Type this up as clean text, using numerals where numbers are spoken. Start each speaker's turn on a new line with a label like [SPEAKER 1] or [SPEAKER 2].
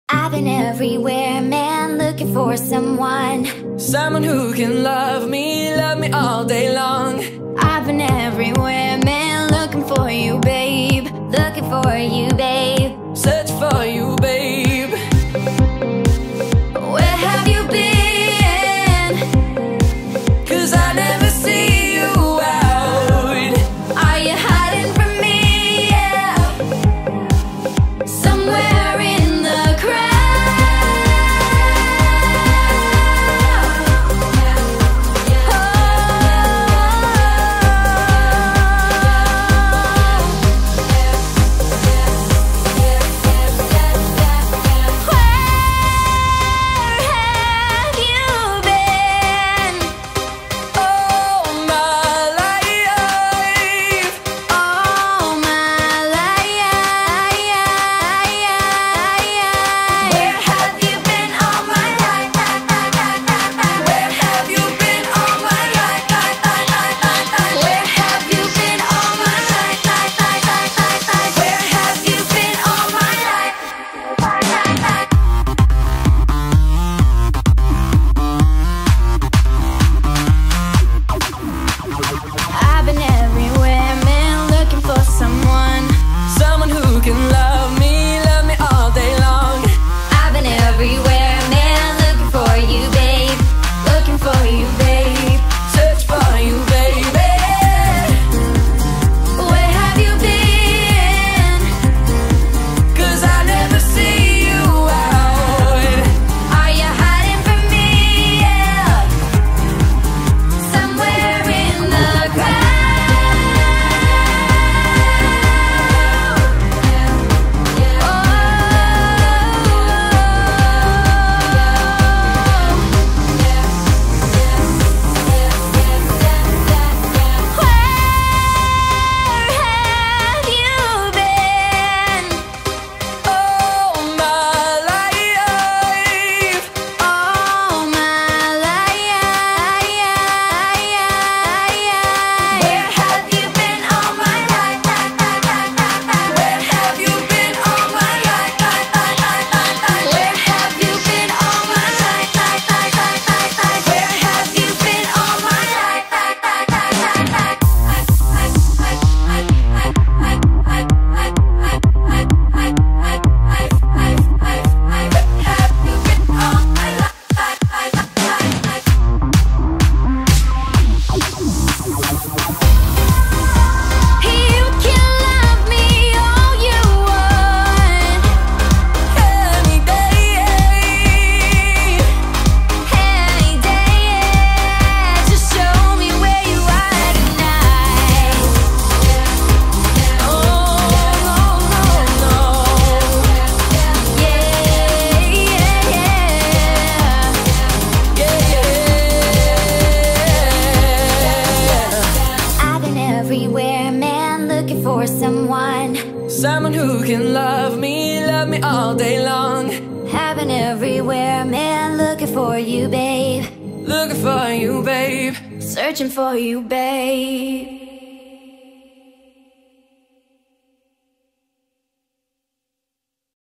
[SPEAKER 1] I've been everywhere, man, looking for someone
[SPEAKER 2] who can love me all day long.
[SPEAKER 1] I've been everywhere, man, looking for you, babe. Looking for you, babe.
[SPEAKER 2] Search for you, babe.
[SPEAKER 1] Where have you been?
[SPEAKER 2] 'Cause I never see you out.
[SPEAKER 1] Are you hiding from me? Yeah. Somewhere in the crowd.
[SPEAKER 2] Someone who can love me all day long.
[SPEAKER 1] I've been everywhere, man, looking for you, babe. Looking for you, babe.
[SPEAKER 2] Search for you, baby.
[SPEAKER 1] Where have you been?
[SPEAKER 2] 'Cause I never see you out.
[SPEAKER 1] Are you hiding from me? Yeah. Somewhere in the crowd.
[SPEAKER 2] Someone who can love me all day long.
[SPEAKER 1] Having everywhere, man, looking for you, babe.
[SPEAKER 2] Looking for you, babe.
[SPEAKER 1] Searching for you, babe.